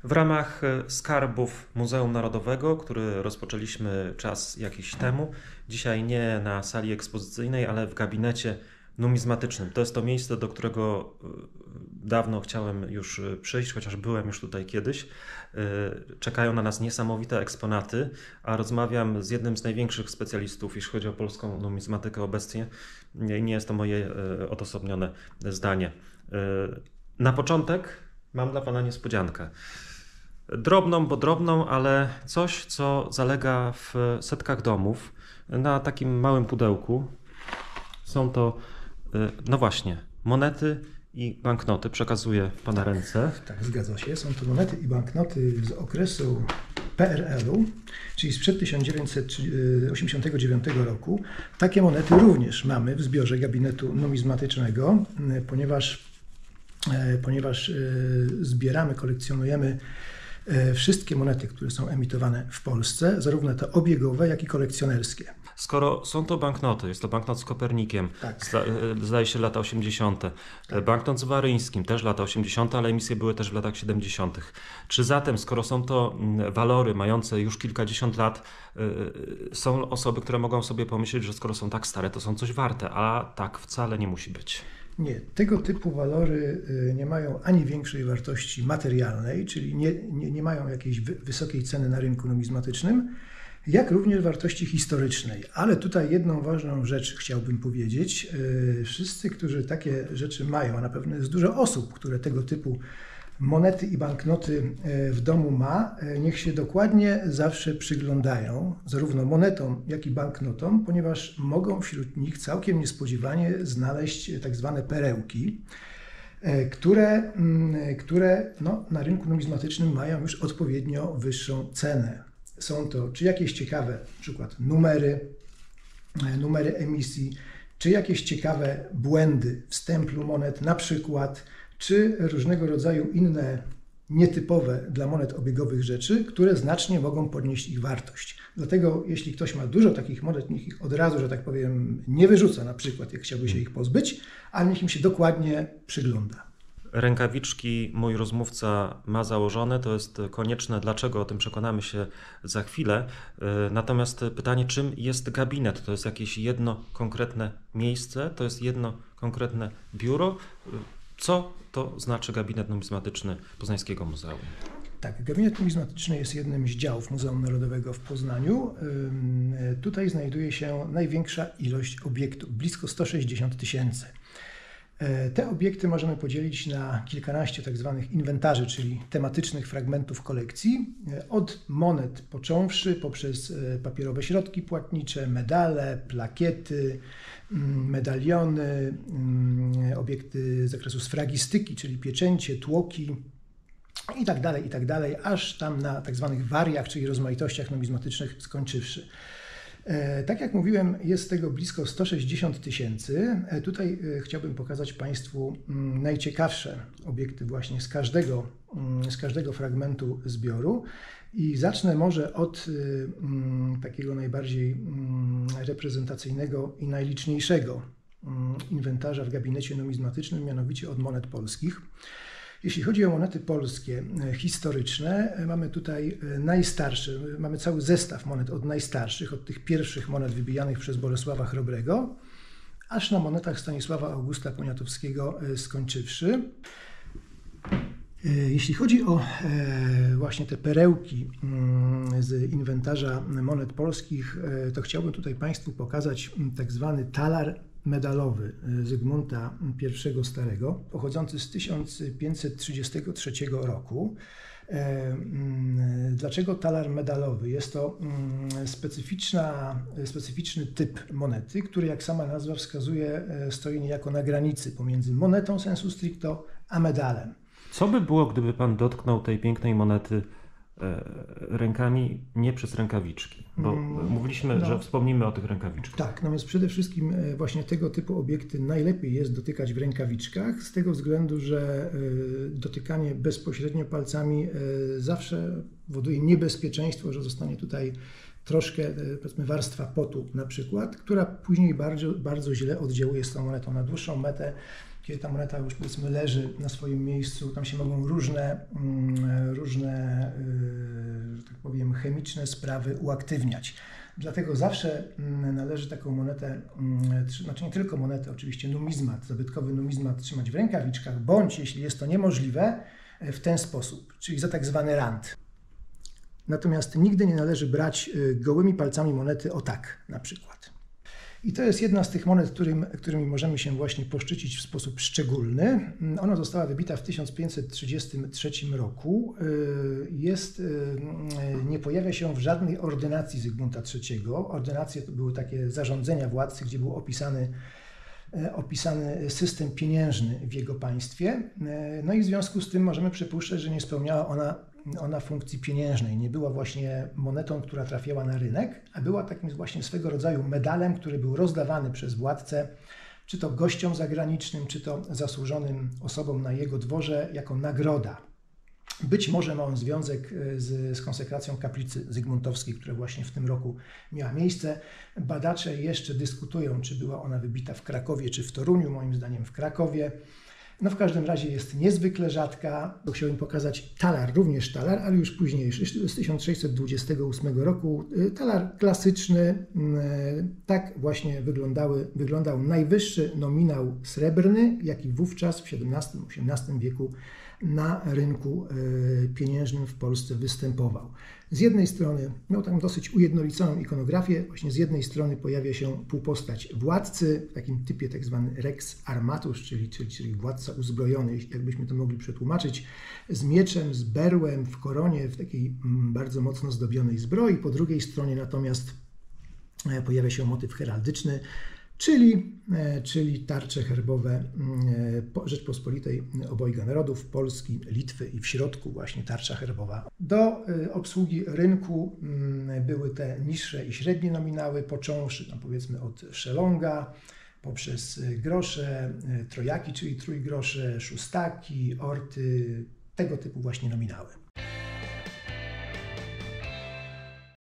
W ramach skarbów Muzeum Narodowego, który rozpoczęliśmy czas jakiś temu, dzisiaj nie na sali ekspozycyjnej, ale w gabinecie numizmatycznym. To jest to miejsce, do którego dawno chciałem już przyjść, chociaż byłem już tutaj kiedyś. Czekają na nas niesamowite eksponaty, a rozmawiam z jednym z największych specjalistów, jeśli chodzi o polską numizmatykę obecnie. Nie jest to moje odosobnione zdanie. Na początek mam dla Pana niespodziankę. Drobną, bo drobną, ale coś, co zalega w setkach domów. Na takim małym pudełku są to, no właśnie, monety i banknoty. Przekazuję w Pana ręce. Tak, zgadza się. Są to monety i banknoty z okresu PRL-u, czyli sprzed 1989 roku. Takie monety również mamy w zbiorze gabinetu numizmatycznego, ponieważ zbieramy, kolekcjonujemy wszystkie monety, które są emitowane w Polsce, zarówno te obiegowe, jak i kolekcjonerskie. Skoro są to banknoty, jest to banknot z Kopernikiem, Tak. Zdaje się lata 80. Tak. Banknot z Waryńskim, też lata 80., ale emisje były też w latach 70. Czy zatem, skoro są to walory mające już kilkadziesiąt lat, są osoby, które mogą sobie pomyśleć, że skoro są tak stare, to są coś warte, a tak wcale nie musi być? Nie, tego typu walory nie mają ani większej wartości materialnej, czyli nie mają jakiejś wysokiej ceny na rynku numizmatycznym, jak również wartości historycznej. Ale tutaj jedną ważną rzecz chciałbym powiedzieć. Wszyscy, którzy takie rzeczy mają, a na pewno jest dużo osób, które tego typu monety i banknoty w domu ma, niech się dokładnie zawsze przyglądają zarówno monetom, jak i banknotom, ponieważ mogą wśród nich całkiem niespodziewanie znaleźć tak zwane perełki, które na rynku numizmatycznym mają już odpowiednio wyższą cenę. Są to czy jakieś ciekawe, na przykład numery emisji, czy jakieś ciekawe błędy w stemplu monet na przykład, czy różnego rodzaju inne nietypowe dla monet obiegowych rzeczy, które znacznie mogą podnieść ich wartość. Dlatego jeśli ktoś ma dużo takich monet, niech ich od razu, że tak powiem, nie wyrzuca na przykład, jak chciałby się ich pozbyć, ale niech im się dokładnie przygląda. Rękawiczki mój rozmówca ma założone, to jest konieczne. Dlaczego? O tym przekonamy się za chwilę. Natomiast pytanie, czym jest gabinet? To jest jakieś jedno konkretne miejsce? To jest jedno konkretne biuro? Co to znaczy gabinet numizmatyczny Poznańskiego Muzeum? Tak, gabinet numizmatyczny jest jednym z działów Muzeum Narodowego w Poznaniu. Tutaj znajduje się największa ilość obiektów, blisko 160 000. Te obiekty możemy podzielić na kilkanaście tak zwanych inwentarzy, czyli tematycznych fragmentów kolekcji, od monet począwszy poprzez papierowe środki płatnicze, medale, plakiety, medaliony, obiekty z zakresu sfragistyki, czyli pieczęcie, tłoki i tak dalej, aż tam na tak zwanych wariach, czyli rozmaitościach numizmatycznych skończywszy. Tak jak mówiłem, jest tego blisko 160 000. Tutaj chciałbym pokazać Państwu najciekawsze obiekty właśnie z każdego fragmentu zbioru i zacznę może od takiego najbardziej reprezentacyjnego i najliczniejszego inwentarza w gabinecie numizmatycznym, mianowicie od monet polskich. Jeśli chodzi o monety polskie historyczne, mamy tutaj najstarsze, mamy cały zestaw monet od najstarszych, od tych pierwszych monet wybijanych przez Bolesława Chrobrego, aż na monetach Stanisława Augusta Poniatowskiego skończywszy. Jeśli chodzi o właśnie te perełki z inwentarza monet polskich, to chciałbym tutaj Państwu pokazać tak zwany talar medalowy Zygmunta I Starego, pochodzący z 1533 roku. Dlaczego talar medalowy? Jest to specyficzny typ monety, który, jak sama nazwa wskazuje, stoi niejako na granicy pomiędzy monetą sensu stricto a medalem. Co by było, gdyby Pan dotknął tej pięknej monety rękami, nie przez rękawiczki? Bo mówiliśmy, że wspomnimy o tych rękawiczkach. Tak, natomiast przede wszystkim właśnie tego typu obiekty najlepiej jest dotykać w rękawiczkach, z tego względu, że dotykanie bezpośrednio palcami zawsze powoduje niebezpieczeństwo, że zostanie tutaj troszkę, powiedzmy, warstwa potu na przykład, która później bardzo, bardzo źle oddziałuje z tą monetą na dłuższą metę. kiedy ta moneta już powiedzmy leży na swoim miejscu, tam się mogą różne, że tak powiem, chemiczne sprawy uaktywniać. Dlatego zawsze należy taką monetę, znaczy nie tylko monetę, oczywiście numizmat, zabytkowy numizmat trzymać w rękawiczkach, bądź jeśli jest to niemożliwe, w ten sposób, czyli za tak zwany rand. Natomiast nigdy nie należy brać gołymi palcami monety o tak na przykład. I to jest jedna z tych monet, którymi możemy się właśnie poszczycić w sposób szczególny. Ona została wybita w 1533 roku. Nie pojawia się w żadnej ordynacji Zygmunta III. Ordynacje to były takie zarządzenia władcy, gdzie był opisany system pieniężny w jego państwie. No i w związku z tym możemy przypuszczać, że nie spełniała ona funkcji pieniężnej. Nie była właśnie monetą, która trafiała na rynek, a była takim właśnie swego rodzaju medalem, który był rozdawany przez władcę, czy to gościom zagranicznym, czy to zasłużonym osobom na jego dworze jako nagroda. Być może ma on związek z konsekracją kaplicy zygmuntowskiej, która właśnie w tym roku miała miejsce. Badacze jeszcze dyskutują, czy była ona wybita w Krakowie, czy w Toruniu. Moim zdaniem w Krakowie. No w każdym razie jest niezwykle rzadka. Chciałbym pokazać talar, również talar, ale już późniejszy, z 1628 roku. Talar klasyczny, tak właśnie wyglądał najwyższy nominał srebrny, jaki wówczas w XVII-XVIII wieku na rynku pieniężnym w Polsce występował. Z jednej strony miał tam dosyć ujednoliconą ikonografię, właśnie z jednej strony pojawia się półpostać władcy w takim typie tak zwany rex armatus, czyli władca uzbrojony, jakbyśmy to mogli przetłumaczyć, z mieczem, z berłem w koronie, w takiej bardzo mocno zdobionej zbroi. Po drugiej stronie natomiast pojawia się motyw heraldyczny, czyli tarcze herbowe Rzeczpospolitej Obojga Narodów, Polski, Litwy i w środku właśnie tarcza herbowa. Do obsługi rynku były te niższe i średnie nominały, począwszy powiedzmy od szelonga, poprzez grosze, trojaki, czyli trójgrosze, szóstaki, orty, tego typu właśnie nominały.